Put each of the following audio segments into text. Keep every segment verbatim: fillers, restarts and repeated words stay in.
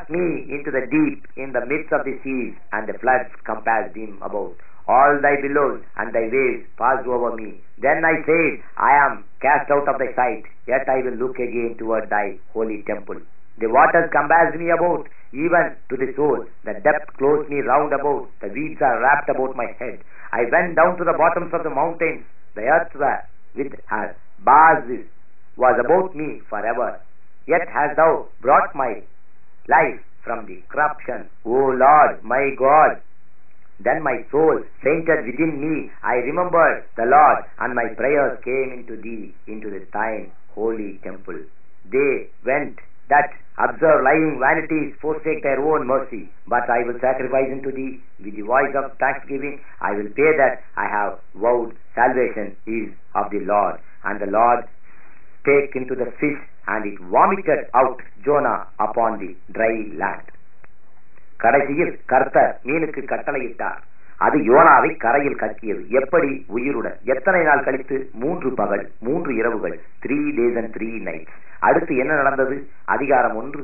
me into the deep in the midst of the seas, and the floods compassed him about. All thy billows and thy waves passed over me. Then I said, I am cast out of thy sight, yet I will look again toward thy holy temple. The waters compassed me about, even to the soul. The depth closed me round about. The weeds are wrapped about my head. I went down to the bottoms of the mountains. The earth with her bars was about me forever. Yet hast thou brought my life from the corruption, O Lord, my God. Then my soul fainted within me. I remembered the Lord, and my prayers came into thee, into the thine holy temple. They went that observe lying vanities, forsake their own mercy. But I will sacrifice unto thee with the voice of thanksgiving. I will pay that I have vowed. Salvation is of the Lord. And the Lord spake into the fish, and it vomited out Jonah upon the dry land. கடைசியில் கர்த்தர் மீனுக்கு கட்டளையிட்டார். அது யோனாவை கரையில் கக்கியது. எப்படி? உயிருடன். எத்தனை நாள் கழித்து? மூன்று பகல் மூன்று இரவுகள். Three days and three nights. அடுத்து என்ன நடந்தது? அதிகாரம் ஒன்று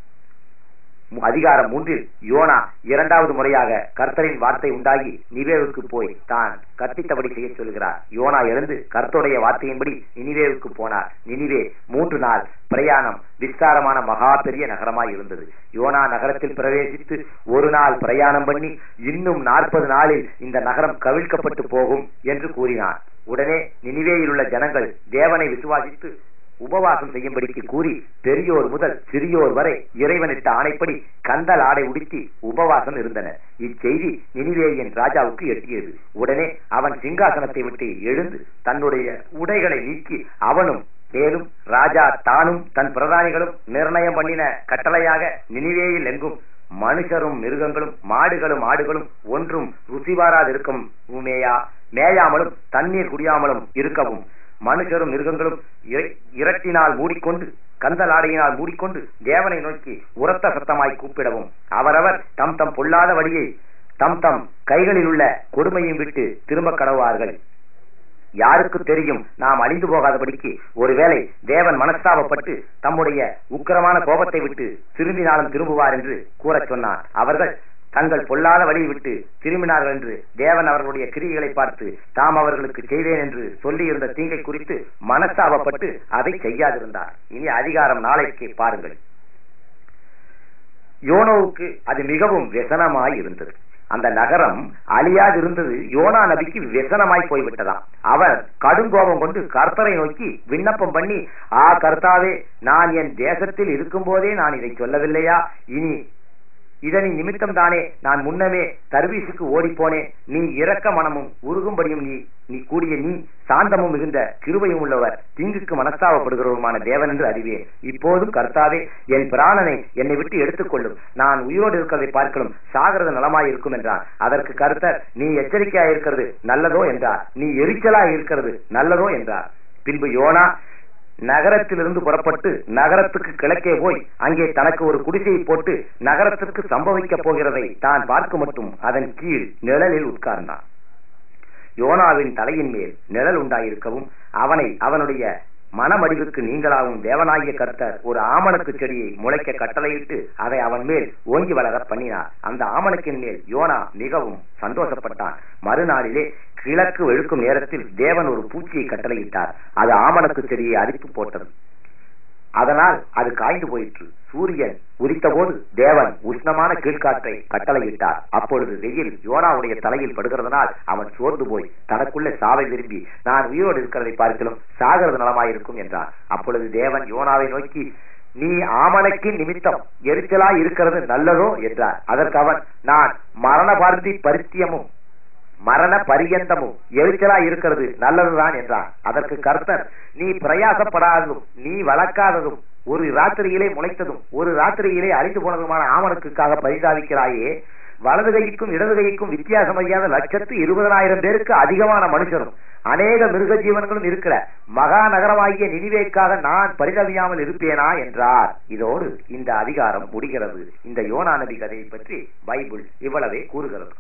அதிகாரம் மூன்றில் யோனா இரண்டாவது முறையாக கர்த்தரின் வார்த்தை உண்டாகி நிவேவுக்கு போய் தான் கற்பித்தபடி செய்ய சொல்கிறார். யோனா எழுந்து கர்த்தருடைய வார்த்தையின்படி நினிவேவுக்கு போனார். நினிவே மூன்று நாள் பிரயாணம், விஸ்தாரமான மகா பெரிய நகரமாய் இருந்தது. யோனா நகரத்தில் பிரவேசித்து ஒரு நாள் பிரயாணம் பண்ணி இன்னும் நாற்பது நாளில் இந்த நகரம் கவிழ்க்கப்பட்டு போகும் என்று கூறினார். உடனே நினிவேயில் உள்ள ஜனங்கள் தேவனை விசுவாசித்து உபவாசம் செய்யும்படிக்கு கூறி பெரியோர் முதல் சிறியோர் வரை இறைவனிட்ட ஆணைப்படி கந்தல் ஆடை உடுத்தி உபவாசம் இருந்தனர். இச்செய்தி நினிவேயின் ராஜாவுக்கு எட்டியது. உடனே அவன் சிங்காசனத்தை விட்டு எழுந்து தன்னுடைய உடைகளை நீக்கி அவனும் மேலும் ராஜா தானும் தன் பிரதானிகளும் நிர்ணயம் பண்ணின கட்டளையாக நினிவேயில் எங்கும் மனுஷரும் மிருகங்களும் மாடுகளும் ஆடுகளும் ஒன்றும் ருசிவாராதிருக்கும் மேயா மேயாமலும் தண்ணீர் குடியாமலும் இருக்கவும், மனுஷரும் மிருகங்களும் இரட்டினால் மூடிக்கொண்டு கந்தலாடையினால் மூடிக்கொண்டு தேவனை நோக்கி உரத்த சத்தமாய் கூப்பிடவும், அவரவர் தம் தம் பொல்லாத வழியை தம் தம் கைகளில் உள்ள கொடுமையும் விட்டு திரும்ப கடவார்கள். யாருக்கு தெரியும், நாம் அழிந்து போகாதபடிக்கு ஒருவேளை தேவன் மனஸ்தாபப்பட்டு தம்முடைய உக்கிரமான கோபத்தை விட்டு திரும்பினாலும் திரும்புவார் என்று கூறச் சொன்னார். அவர்கள் தங்கள் பொல்லாத வழியை விட்டு திரும்பினார்கள் என்று தேவன் அவர்களுடைய கிரியைகளை பார்த்து தாம் அவர்களுக்கு செய்வேன் என்று சொல்லியிருந்த தீங்கை குறித்து மனஸ்தாபப்பட்டு அதை செய்யாதிருந்தார். இனி அதிகாரம் நாளைக்கு பாருங்கள். யோனோவுக்கு அது மிகவும் व्यसனமாய் இருந்தது. அந்த நகரம் அழியாதிருந்தது. யோனா நபிக்கு व्यसனமாய் போய்விட்டதாம். அவர் கடுங்கோபம் கொண்டு கர்த்தரை நோக்கி விண்ணப்பம் பண்ணி, ஆ கர்த்தாவே, நான் என் தேசத்தில் இருக்கும் போதே நான் இதை சொல்லவில்லையா? இனி இதனை நிமித்தம் தானே நான் முன்னமே தர்வீசுக்கு ஓடிப்போனேன். நீ இரக்க மனமும் உருகும்படியும் நீ நீ கூடிய நீ சாந்தமும் மிகுந்த கிருபையும் உள்ளவர், தீங்குக்கு மனஸ்தாபப்படுகிறவருமான தேவன் என்று அறிவேன். இப்போதும் கர்த்தாவே, என் பிராணனை என்னை விட்டு எடுத்துக்கொள்ளும். நான் உயிரோடு இருக்கிறதை பார்க்கலும் சாகிறது நலமாய் இருக்கும் என்றார். அதற்கு கர்த்தர், நீ எச்சரிக்கையாய் இருக்கிறது நல்லதோ என்றார். நீ எரிச்சலாய் இருக்கிறது நல்லதோ என்றார். பின்பு யோனா நகரத்திலிருந்து புறப்பட்டு நகரத்துக்கு கிழக்கே போய் அங்கே தனக்கு ஒரு குடிசையை போட்டு நகரத்திற்கு சம்பவிக்க போகிறதை தான் பார்க்க மட்டும் அதன் கீழ் நிழலில் உட்கார்ந்தான். யோனாவின் தலையின் மேல் நிழல் உண்டாயிருக்கவும் அவனை அவனுடைய மனமடிவுக்கு நீங்களாகவும் தேவனாகிய கர்த்தர் ஒரு ஆமணக்கு செடியை முளைக்க கட்டளையிட்டு அதை அவன் மேல் ஓங்கி வளர பண்ணினார். அந்த ஆமணக்கின் மேல் யோனா மிகவும் சந்தோஷப்பட்டான். மறுநாளிலே கிழக்கு வெளுக்கும் நேரத்தில் தேவன் ஒரு பூச்சியை கட்டளையிட்டார். அது ஆமணக்கு செடியை அரித்து போட்டது. அதனால் அது காய்ந்து போயிற்று. சூரியன் உதித்த போது தேவன் உஷ்ணமான கீழ்காற்றை கட்டளையிட்டார். அப்பொழுது வெயில் யோனாவுடைய தலையில் படுகிறதுனால் அவன் சோர்ந்து போய் தனக்குள்ளே சாவை விரும்பி, நான் உயிரோடு இருக்கிறதை பார்க்கலும் சாகிறது நலமாயிருக்கும் என்றான். அப்பொழுது தேவன் யோனாவை நோக்கி, நீ ஆமணக்கின் நிமித்தம் எரிச்சலாய் இருக்கிறது நல்லதோ என்றார். அதற்கு அவன், நான் மரண பார்த்தி பரித்தியமும் மரண பரியந்தமும் எரிச்சலாய் இருக்கிறது நல்லதுதான் என்றான். அதற்கு கர்த்தர், நீ பிரயாசப்படாததும் நீ வளர்க்காததும் ஒரு ராத்திரியிலே முளைத்ததும் ஒரு ராத்திரியிலே அழிந்து போனதுமான ஆமணக்குக்காக பரிதாபிக்கிறாயே, வலது கைக்கும் இடது கைக்கும் வித்தியாசம் அறியாத லட்சத்து இருபதனாயிரம் பேருக்கு அதிகமான மனுஷரும் அநேக மிருக ஜீவன்களும் இருக்கிற மகா நகரமாகிய நினிவேக்காக நான் பரிதவியாமல் இருப்பேனா என்றார். இதோடு இந்த அதிகாரம் முடிகிறது. இந்த யோனா நபி கதையை பற்றி பைபிள் இவ்வளவே கூறுகிறது.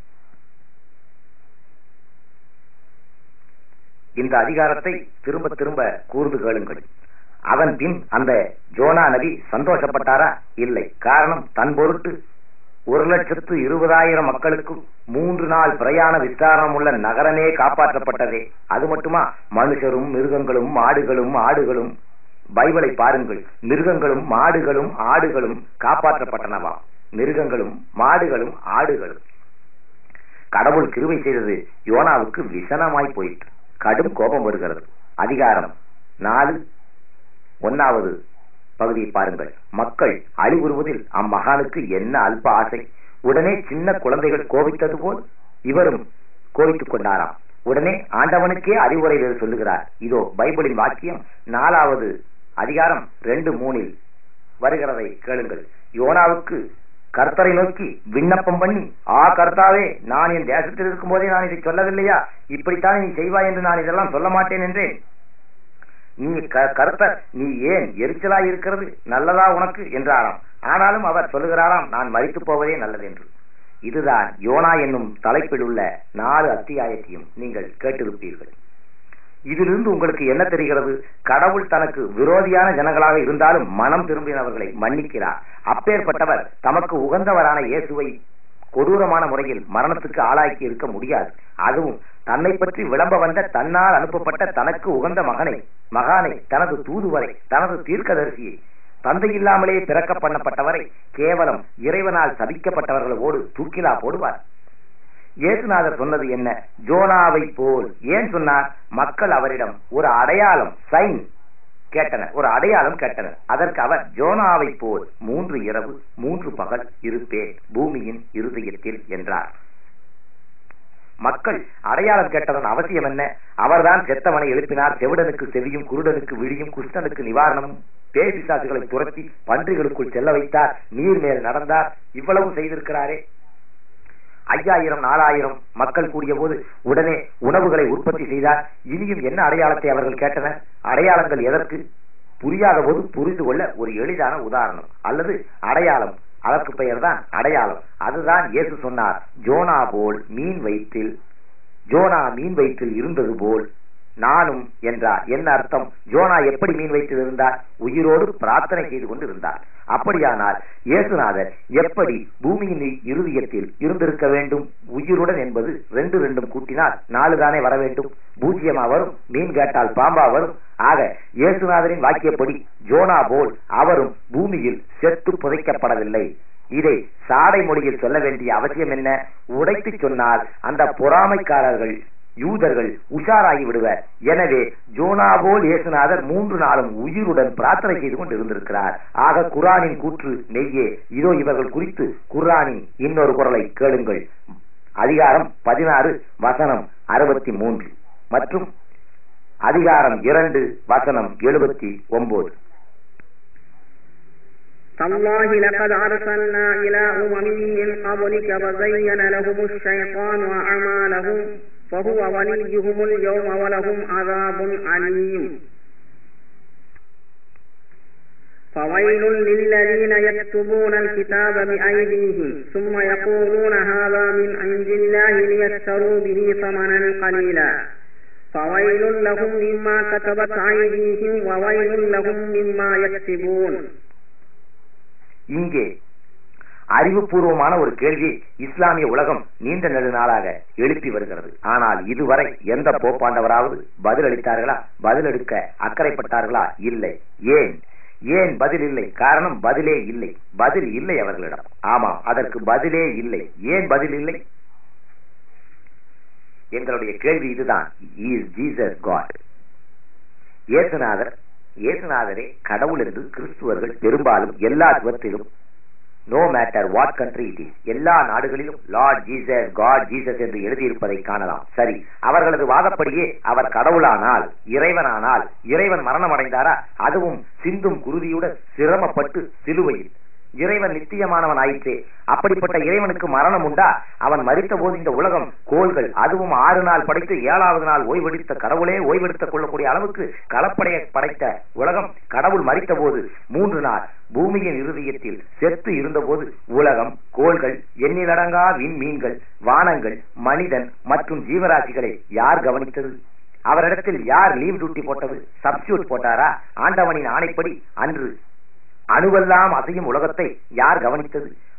இந்த அதிகாரத்தை திரும்ப திரும்ப கூர்ந்து கேளுங்கள். அதன் பின் அந்த ஜோனா நபி சந்தோஷப்பட்டாரா? இல்லை. காரணம், தன் பொருட்டு ஒரு லட்சத்து இருபதாயிரம் மக்களுக்கும் மூன்று நாள் பிரயாண விஸ்தாரம் உள்ள நகரமே காப்பாற்றப்பட்டதே. அது மட்டுமா, மனுஷரும் மிருகங்களும் மாடுகளும் ஆடுகளும், பைபிளை பாருங்கள், மிருகங்களும் மாடுகளும் ஆடுகளும் காப்பாற்றப்பட்டனவா? மிருகங்களும் மாடுகளும் ஆடுகளும். கடவுள் கிருபை செய்தது யோனாவுக்கு விசனமாய் போயிற்று. கடும் கோபம் வருகிறது. அதிகாரம் நாலு ஒன்னாவது பகுதியை பாருங்கள். மக்கள் அழிவுறுவதில் அம்மகானுக்கு என்ன அல்ப ஆசை! உடனே சின்ன குழந்தைகள் கோபித்தது போல் இவரும் கோபித்துக் கொண்டாராம். உடனே ஆண்டவனுக்கே அறிவுரை வேறு சொல்லுகிறார். இதோ பைபிளின் வாக்கியம் நாலாவது அதிகாரம் ரெண்டு மூணில் வருகிறதை கேளுங்கள். யோனாவுக்கு கர்த்தரை நோக்கி விண்ணப்பம் பண்ணி, ஆ கர்த்தாவே, நான் என் தேசத்தில் இருக்கும் போதே நான் இதை சொல்லவில்லையா? இப்படித்தான் நீ செய்வாய் என்று நான் இதெல்லாம் சொல்ல மாட்டேன் என்றேன். நீ கர்த்தர், நீ ஏன் எரிச்சலாய் இருக்கிறது? நல்லதா உனக்கு என்றாராம். ஆனாலும் அவர் சொல்லுகிறாராம், நான் மரித்து போவதே நல்லது என்று. இதுதான் யோனா என்னும் தலைப்பில் உள்ள நாலு அத்தியாயத்தையும் நீங்கள் கேட்டிருப்பீர்கள். இதிலிருந்து உங்களுக்கு என்ன தெரிகிறது? கடவுள் தனக்கு விரோதியான ஜனங்களாக இருந்தாலும் மனம் திரும்பினவர்களை மன்னிக்கிறார். அப்பேற்பட்டவர் தமக்கு உகந்தவரான இயேசுவை கொடூரமான முறையில் மரணத்துக்கு ஆளாக்கி இருக்க முடியாது. அதுவும் தன்னை பற்றி விளம்ப வந்த, தன்னால் அனுப்பப்பட்ட தனக்கு உகந்த மகனை மகானை தனது தூதுவரை, தனது தீர்க்கதரிசியை, தந்தை இல்லாமலே பிறக்க பண்ணப்பட்டவரை கேவலம் இறைவனால் சபிக்கப்பட்டவர்களோடு தூக்கிலா போடுவார். இயேசுநாதர் சொன்னது என்ன? ஜோனாவை போல். ஏன் சொன்னார்? மக்கள் அவரிடம் ஒரு அடையாளம், சைன் கேட்டனர், ஒரு அடையாளம் கேட்டனர். அதற்கு அவர், ஜோனாவை போல் மூன்று இரவு மூன்று பகல் இருப்பேன் பூமியின் இருதயத்தில் என்றார். மக்கள் அடையாளம் கேட்டதன் அவசியம் என்ன? அவர்தான் செத்தவனை எழுப்பினார், செவிடனுக்கு செவியும், குருடனுக்கு விழியும், குஷ்டனுக்கு நிவாரணமும், பேய் பிசாசுகளை துரத்தி பன்றிகளுக்குள் செல்ல வைத்தார், நீர் மேல் நடந்தார். இவ்வளவு செய்திருக்கிறாரே. ஐயாயிரம் நாலாயிரம் மக்கள் கூடிய போது உடனே உணவுகளை உற்பத்தி செய்தார். இனியும் என்ன அடையாளத்தை அவர்கள் கேட்டனர்? அடையாளங்கள் எதற்கு? புரியாத போது புரிந்து கொள்ள ஒரு எளிதான உதாரணம் அல்லது அடையாளம். அதற்கு பெயர் தான் அடையாளம். அதுதான் இயேசு சொன்னார், ஜோனா போல் மீன் வயிற்றில் ஜோனா மீன் வயிற்றில் இருந்தது போல் நானும் என்றார். என்ன அர்த்தம்? ஜோனா எப்படி மீன் வயிற்றில் இருந்தார்? உயிரோடு பிரார்த்தனை செய்து கொண்டு இருந்தார். அப்படியானால் இயேசுநாதர் எப்படி பூமியின் இருதயத்தில் இருந்திருக்க வேண்டும்? உயிருடன் என்பது ரெண்டு ரெண்டும் கூட்டினால் நாலு தானே வர வேண்டும். பூஜ்யமா வரும், மீன் கேட்டால் பாம்பா வரும். ஆக இயேசுநாதரின் வாக்கியப்படி ஜோனா போல் அவரும் பூமியில் செத்து புதைக்கப்படவில்லை. இதை சாடை மொழியில் சொல்ல வேண்டிய அவசியம் என்ன? உடைத்து சொன்னால் அந்த பொறாமைக்காரர்கள் யூதர்கள் உஷாராகி விடுவர். எனவே ஜோனா போல் இயேசுநாதர் மூன்று நாளும் உயிருடன் பிரார்த்தனை செய்து கொண்டு இருந்திருக்கிறார். ஆக குர்ஆனின் கூற்று மெய்யே. இதோ இவர்கள் குறித்து குர்ஆனின் இன்னொரு குரலை கேளுங்கள். அதிகாரம் பதினாறு வசனம் அறுபத்தி மூன்று மற்றும் அதிகாரம் இரண்டு வசனம் எழுபத்தி ஒன்பது. تالله لقد أرسلنا إلى أمم من قبلك فزين لهم الشيطان أعمالهم فهو وليهم اليوم ولهم عذاب أليم فويل للذين يكتبون الكتاب بأيديهم ثم يقولون هذا من عند الله ليشتروا به ثمنا قليلا فويل لهم مما كتبت أيديهم وويل لهم مما يكسبون. இங்கே அறிவுபூர்வமான ஒரு கேள்வியை இஸ்லாமிய உலகம் நீண்ட நெடுநாளாக எழுப்பி வருகிறது. ஆனால் இதுவரை எந்த போப்பாண்டவராவது பதில் அளித்தார்களா? பதிலளிக்க அக்கறைப்பட்டார்களா? இல்லை. ஏன் ஏன் பதில் இல்லை? காரணம், பதிலே இல்லை. பதில் இல்லை அவர்களிடம். ஆமாம், அதற்கு பதிலே இல்லை. ஏன் பதில் இல்லை? எங்களுடைய கேள்வி இதுதான். Is Jesus God? இயேசுநாதர் இயேசுநாதரே கடவுள் என்று கிறிஸ்துவர்கள் பெரும்பாலும் எல்லா சுவற்றிலும், no matter what country it is, எல்லா நாடுகளிலும் லார்ட் ஜீசஸ், காட் ஜீசஸ் என்று எழுதியிருப்பதை காணலாம். சரி, அவர்களது வாதப்படியே அவர் கடவுளானால், இறைவனானால், இறைவன் மரணம் அடைந்தாரா? அதுவும் சிந்தும் குருதியுடன் சிரமப்பட்டு சிலுவையில். இறைவன் நித்தியமானவன் ஆயிற்றே. அப்படிப்பட்ட இறைவனுக்கு மரணம் உண்டா? அவன் மரித்த போது இந்த உலகம் கோள்கள், அதுவும் ஆறு நாள் படைத்து ஏழாவது நாள் ஓய்வெடுத்த கடவுளே ஓய்வெடுத்துக் கொள்ளக்கூடிய அளவுக்கு களப்படைய படைத்த உலகம், கடவுள் மரித்த போது மூன்று நாள் பூமியின் இருதயத்தில் செத்து இருந்தபோது உலகம், கோள்கள், எண்ணிலடங்கா விண்மீன்கள், வானங்கள், மனிதன் மற்றும் ஜீவராசிகளை யார் கவனித்தது? அவரிடத்தில் யார் லீவ் டியூட்டி போட்டது? சப்ஸ்டியூட் போட்டாரா? ஆண்டவனின் ஆணைப்படி அன்று அணுவெல்லாம் அசையும் உலகத்தை யார் கவனித்தது?